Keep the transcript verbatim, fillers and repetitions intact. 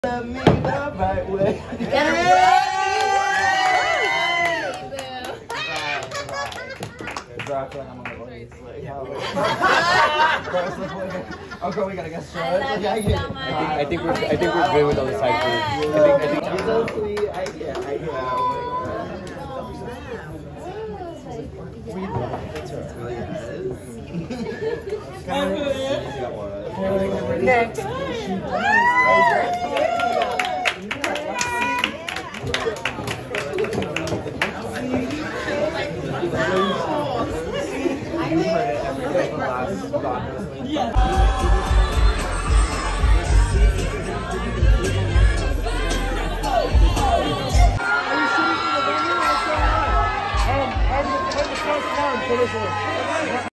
Love me the right way. Yeah. I feel like I'm on the way. Oh, girl, we gotta get started. I love you so much. I think we're I think we're good with all the side food. I think I think You're so sweet. I yeah, I yeah. Next. And and the first down, finish it.